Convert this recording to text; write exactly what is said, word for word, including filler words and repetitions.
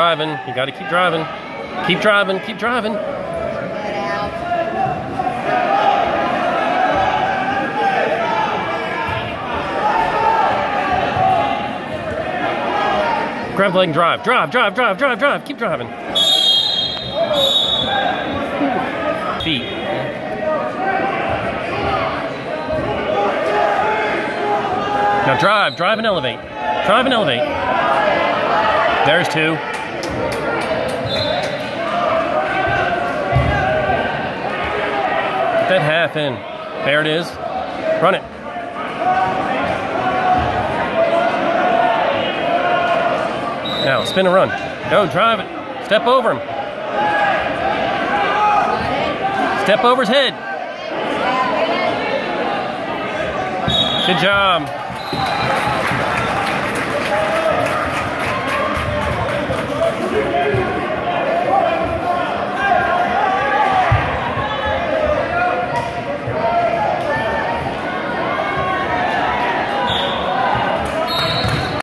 driving. You got to keep driving. Keep driving. Keep driving. Grab the leg and drive. Drive, drive, drive, drive, drive. Keep driving. Feet. Now drive, drive and elevate. Drive and elevate. There's two. Get that half in. There it is. Run it. Now, spin and run. Go, drive it. Step over him. Step over his head. Good job.